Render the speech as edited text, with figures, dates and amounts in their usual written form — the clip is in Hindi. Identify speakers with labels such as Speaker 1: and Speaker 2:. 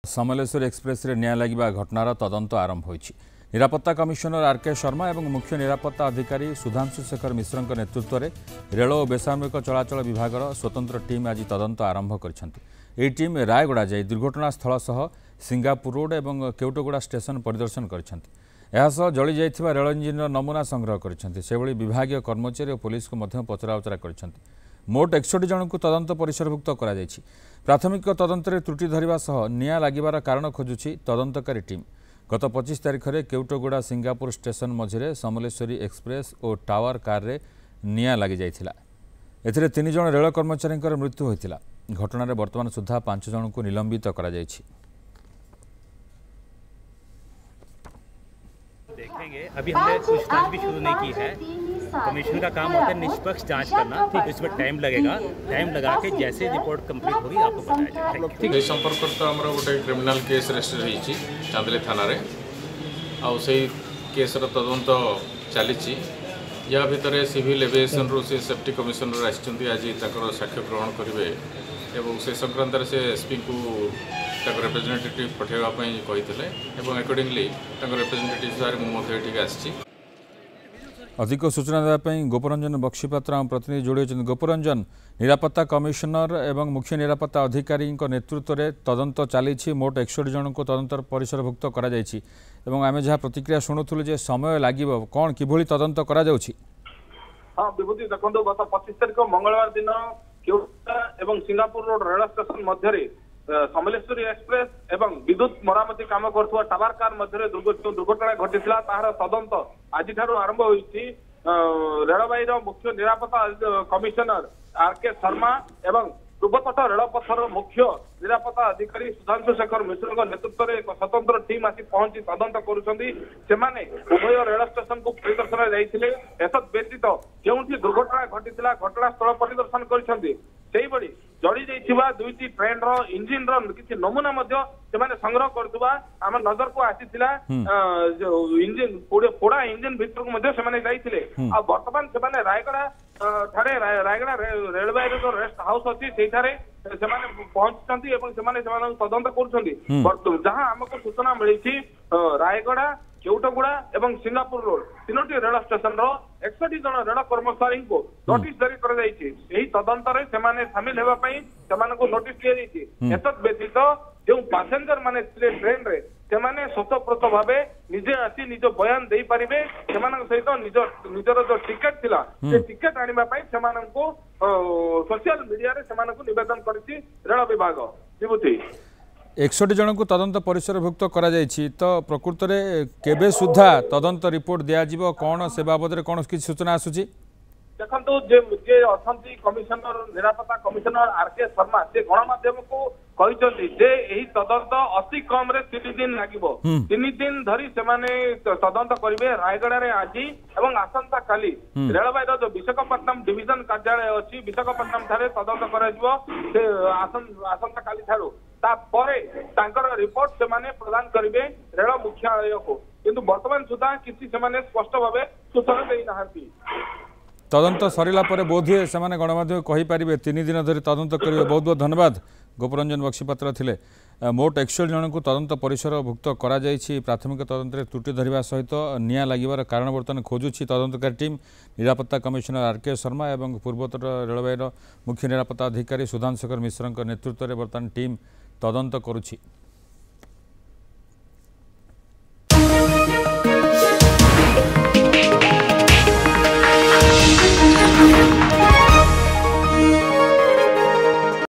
Speaker 1: समलेश्वर एक्सप्रेस रे न्याय लगिबा घटनार तदंत आरंभ होइछि। निरापत्ता कमिशनर आर.के. शर्मा और मुख्य निरापत्ता अधिकारी सुधांशु शेखर मिश्र नेतृत्व में रेल और बेसामरिक चलाचल विभाग स्वतंत्र टीम आज तदंत आरंभ कर टीम रायगड़ा जाई दुर्घटना स्थल सह सिंगापुर रोड और केवटगुड़ा स्टेशन परिदर्शन कर जली जाइथिबा रेल इंजिन नमूना संग्रह कर विभागीय कर्मचारी और पुलिस को पचराउचरा कर मोट 61 जन को तदंत परिसरभुक्त कर प्राथमिक तदंत त्रुटि धरिबा सह निया लागिबार कारण खोजुछि तदंतकारी टीम। गत 25 तारिख में केवटगुड़ा सिंगापुर स्टेशन मझिरे समलेश्वरी एक्सप्रेस और टावर कार रे निया लगी जाइथिला। एथिरे 3 जन रेल कर्मचारी मृत्यु होइथिला। घटना वर्तमान सुधा 5 जन को निलंबित करा जाइछि।
Speaker 2: देखेंगे, अभी हमने पूछताछ भी शुरू नहीं की है। कमीशन का काम होता है निष्पक्ष जांच करना, ठीक इसमें टाइम लगेगा। टाइम लगा के जैसे रिपोर्ट कंप्लीट होगी आपको बताया जाएगा।
Speaker 3: संपर्क तो आमर गोटे क्रिमिनाल केस रजिस्टर होती चांदली थाना से केस तदंत चली या भितर सिविल एविएशन रू से सेफ्टी कमिशनर आसी आज साक्ष्य ग्रहण करेंगे और से संक्रांत से एसपी को रिप्रेजेंटेटिव पठाइवाई कही अकॉर्डिंगली रिप्रेजेंटेटिव द्वारा मुझे आसी।
Speaker 1: अधिक सूचना देवाई गोपरंजन बक्सीपात्र आम प्रतिनिधि जोड़ी होती। गोपरंजन, निरापत्ता कमिशनर एवं मुख्य निरापत्ता अधिकारी नेतृत्व में तदंत चली मोट 61 जन को तदंत परिसरभुक्त कर आम जहाँ प्रतिक्रिया शुणुलु जे समय लगे कौन किभली तदंत करा जाउछि।
Speaker 4: हाँ विभूति देखो गत 25 तारिख मंगलवार दिन केवटा एवं सिंगापुर रोड रेल स्टेशन मध्य समलेश्वरी एक्सप्रेस एवं विद्युत मरामती काम कर टावर कार मध्य दुर्घटना घटी तार तदंत आज आरंभ होती। रेलवाई मुख्य निरापत्ता कमिशनर आर.के. शर्मा एवं पूर्वतट रेलपथर मुख्य निरापत्ता अधिकारी सुधांशु शेखर मिश्र नेतृत्व में एक स्वतंत्र टीम आसी पहुंची तदंत करुछंती। सेमाने उभय रेल स्टेशन को परिदर्शन जाइथिले। एतद व्यतीत केउंठी दुर्घटना घटिथिला घटनास्थल परिदर्शन करिसंती। सेही बड़ी जड़ी जाइथिबा दुईटी ट्रेन रो इंजिन रो किछि नमूना मध्य सेमाने संग्रह करथुबा आम नजर को आसीथिला। इंजिन पोड़ा इंजिन भीतर को मध्य सेमाने जाइथिले। आ वर्तमान सेमाने रायगड़ा ठारे रायगड़ा रेलवे जो रेस्ट हाउस अच्छी से पहुंचती तदंत कर जहां आमको सूचना मिली रायगड़ा केवटगुड़ा एवं सिंगापुर रोड 3टी रेल स्टेशन 61 जन रेल कर्मचारी को नोटिस जारी कर तदंत सामिल होगापी नोटिस दिया। व्यतीत जो पैसेंजर माने ट्रेन रे सेमाने स्वतःप्रत भाव निजे आसी निज बयान दे पारिबे। सहित निजर जो टिकेट थिला से टिकेट आनिबा पई सेमानंको सोशल मीडिया रे सेमानंको निवेदन करछि रेल विभाग। विभूति
Speaker 1: 61 जन को तदंत परिसरभुक्त करा जायछि तो प्रकृत रे केबे सुधा तदंत रिपोर्ट दिया जिवो कौन से बाबद रे कौन किछि सूचना आसुछि।
Speaker 4: देखो जे अछंती कमिशनर निरापत्ता कमिशनर आर.के. शर्मा से गणमाध्यम को कहते जे यही तदंत अति कम रे 3 दिन लागिबो। 3 दिन धरी सेमाने तदंत करिवे। रायगड़ा रे आज एवं आसंता काली रेलवे जो विशाखापट्टनम डिविजन कार्यालय अच्छी विशाखापट्टनम ठारे तदंत कराजिवो। से आसंता काली ठारू तापरे तांकर रिपोर्ट सेमाने प्रदान करिवे रेल मुख्यालय को। किंतु वर्तमान सुधा किसी सेमाने स्पष्ट भावे सूचना देई नाहंती।
Speaker 1: तदंत सरिला परे बोधे सेमाने गणमाध्यम कहि पारिबे 3 दिन धरि तदंत करिवे। बहुत बहुत धन्यवाद। गोपरंजन बक्सीपात्र थिले। मोट 61 जन को तदंत परिसरभुक्त करा जायछि। प्राथमिक तदंत त्रुटि धरिबा सहित निया लागिबार कारण वर्तमान खोजुछि तदंतकारी टीम। निरापत्ता कमिशनर आर.के. शर्मा और पूर्वोत्तर रेलवे मुख्य निरापत्ता अधिकारी सुधांशु शेखर मिश्र नेतृत्व में वर्तमान टीम तदंत करुछि।